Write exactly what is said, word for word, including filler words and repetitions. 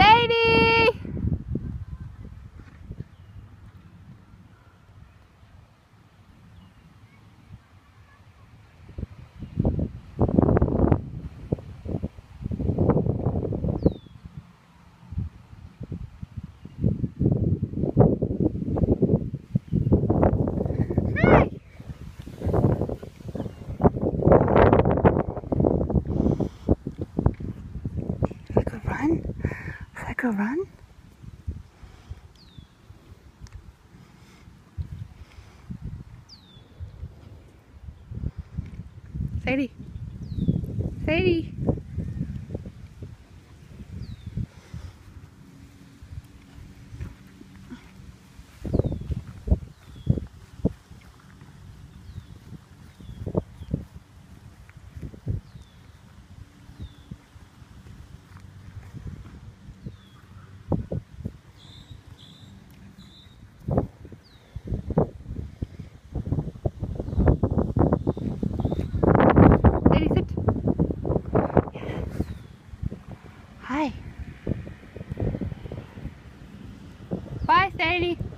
Sadie! Like a run? Like a run? Sadie. Sadie. Sadie, sit. Yes. Hi. Bye, Sadie.